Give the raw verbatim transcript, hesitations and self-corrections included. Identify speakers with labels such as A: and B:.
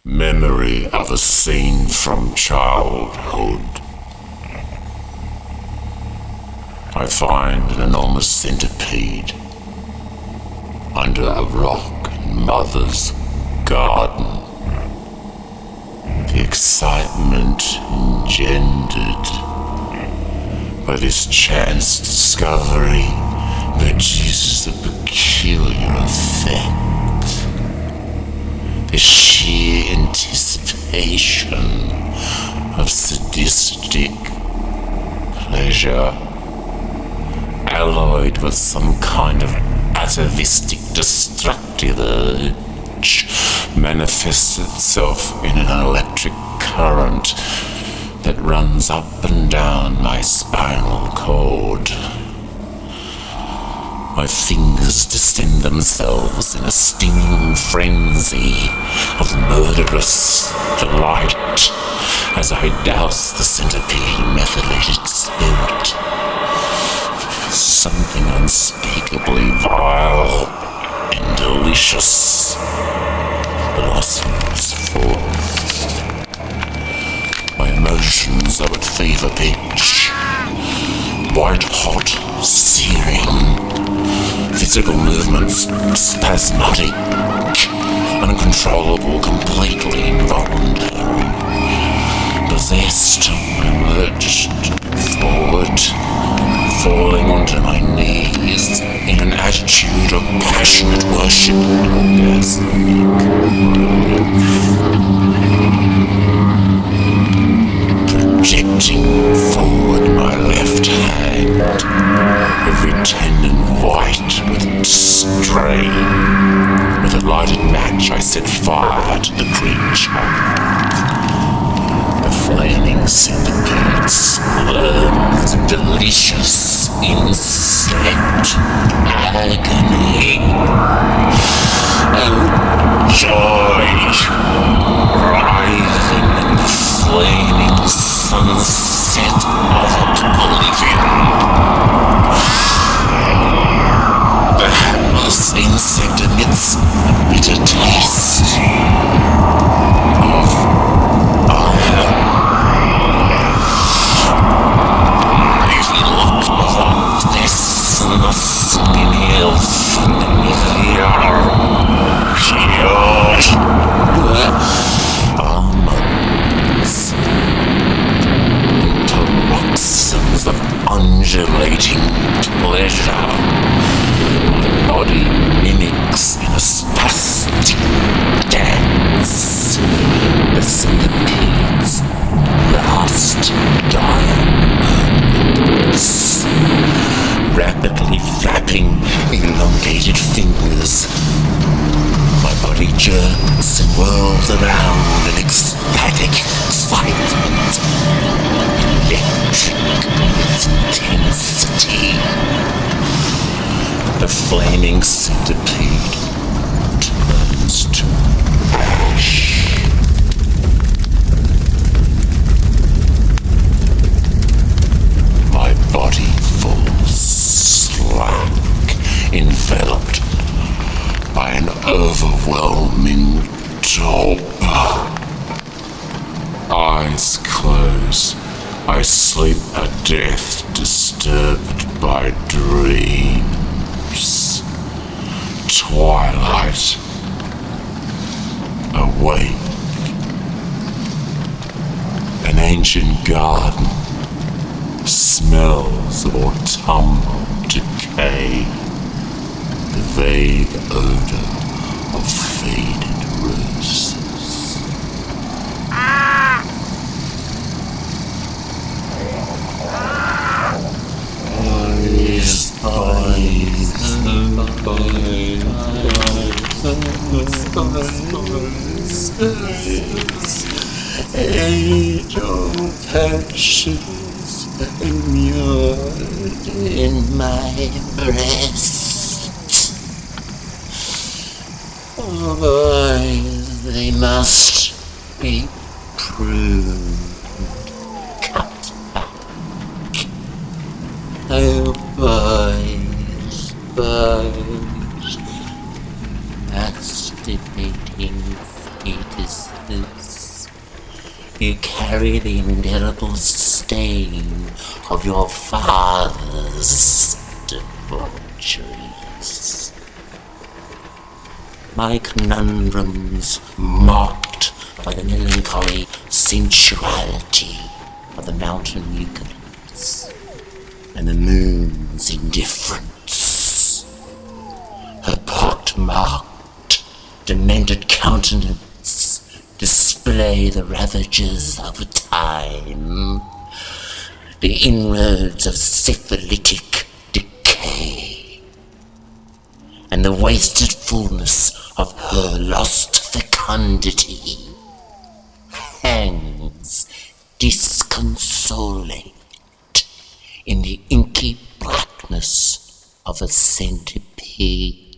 A: Memory of a scene from childhood. I find an enormous centipede under a rock in mother's garden. The excitement engendered by this chance discovery produces a peculiar effect. The sheer anticipation of sadistic pleasure, alloyed with some kind of atavistic destructive urge, manifests itself in an electric current that runs up and down my spinal cord. My fingers distend themselves in a stinging frenzy of murderous delight as I douse the centipede in methylated spirit. Something unspeakably vile and delicious blossoms forth. My emotions are at fever pitch, white hot, searing. Physical movements spasmodic, uncontrollable, completely involuntary. Possessed, I lurched forward, falling onto my knees in an attitude of passionate worship orgasmic. Projecting forward my left hand, every tendon white with strain. With a lighted match I set fire to the creature. The flaming centipede slurms delicious insect agony. Oh, joy! Writhing in the flaming sunset of oblivion. The hapless insect emits a bitter taste of fire. If you look below this must inhale almonds into paroxysms of undulating pleasure. My body mimics in a spastic dance the centipede's last dying moments. Rapidly flapping elongated fingers, my body jerks and whirls around in ecstatic excitement, electric in its intensity. The flaming centipede turns to ash. My body falls slack, enveloped by an overwhelming torpor. Eyes close, I sleep a death disturbed by dreams. Twilight. Awake. An ancient garden. Smells of autumnal decay. The vague odor of faded roses. Eyes, eyes, age of ashes immured in my breast. Oh boys, they must be pruned, cut back. Oh boys, boys, masturbating fetus mothers. You carry the indelible stain of your father's debaucheries. My conundrums mocked by the melancholy sensuality of the mountain eucalypts and the moon's indifference. Her pock-marked, demented countenance display the ravages of time, the inroads of syphilitic decay, and the wasted fullness of her lost fecundity hangs disconsolate in the inky blackness of a centipede.